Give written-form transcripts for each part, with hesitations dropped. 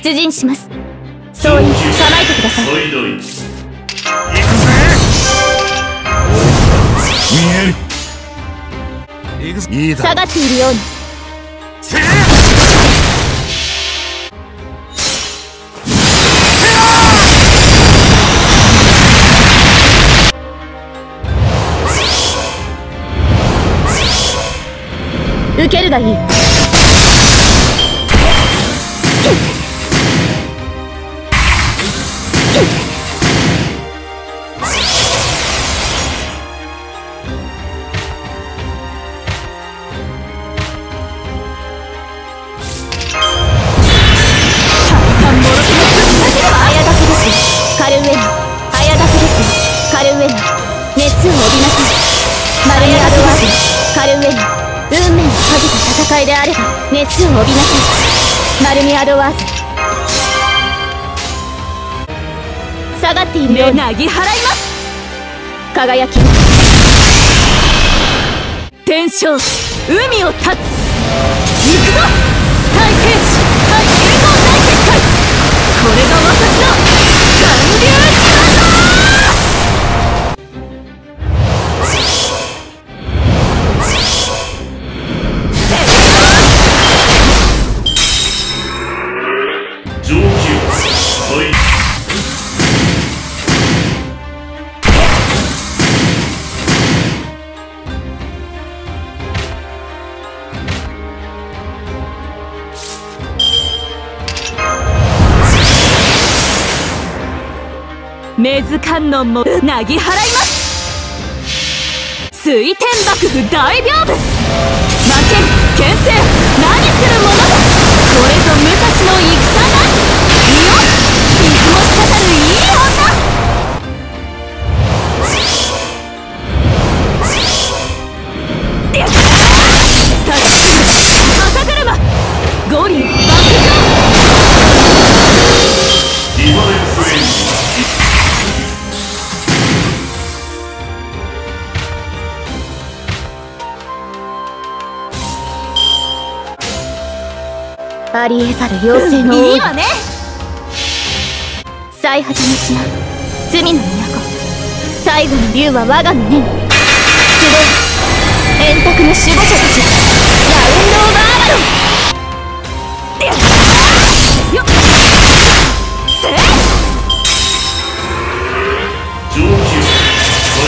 出陣します。総員構えてください。 行くぜ。見える。いいだ。 下がっているように。 せー受けるがいい。カルウェナ、早炊きです。カルウェナ、熱を帯びなさい。マルミアドワーズ、カルウェナ、運命をかけた戦いであれば熱を帯びなさい。マルミアドワーズ、下がっているようになぎ払います。輝き天正、海を立つ。行くぞ。対兵士、対連合大結界。これが私の巌流島だ。 上級そいメズ観音もなぎ払います。水天幕府大屏風。負けん牽制、何するものだ。これぞ武蔵の戦だ。いよ、水も滴るいい女。立ちすぐ肩車、五輪爆上。 リファレンスエンジン。 ありえざる妖精のいいわね。最果ての島、罪の都、最後の竜は我が胸に。集え、円卓の守護者たち、ラウンド・オブ・アーマドン。よっ、せー上級そい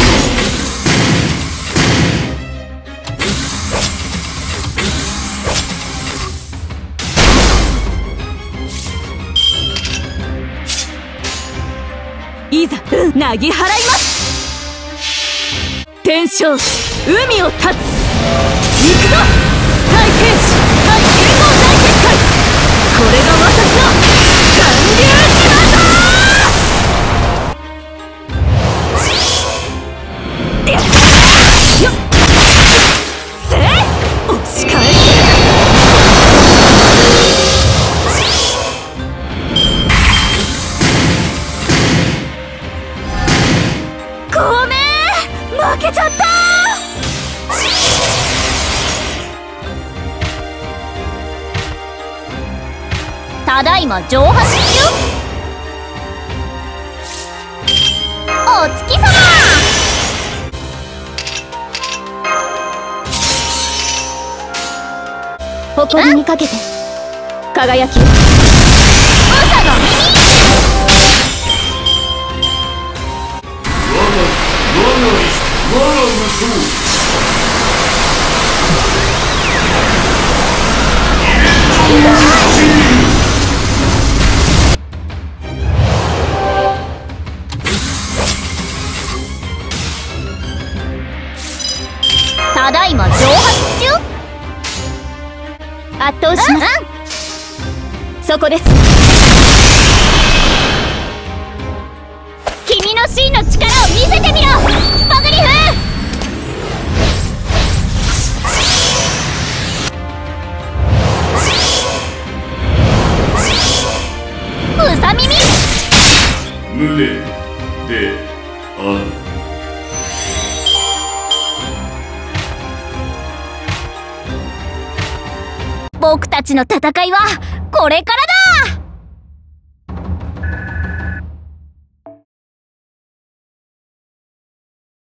いざ、なぎ払います。天正、海を立つ。行くぞ。対天使、対連合大結界。これが私の巌流島だ。よっ、せー押し返す。ごめん、負けちゃった。ただいま蒸発中。お月様。誇りにかけて輝きを。長の耳。 我が無双。 ただいま蒸発中。圧倒します。そこです。君の真の力を見せてみろ、パグリフ。うさ耳。 無礼である。 僕たちの戦いはこれからだ。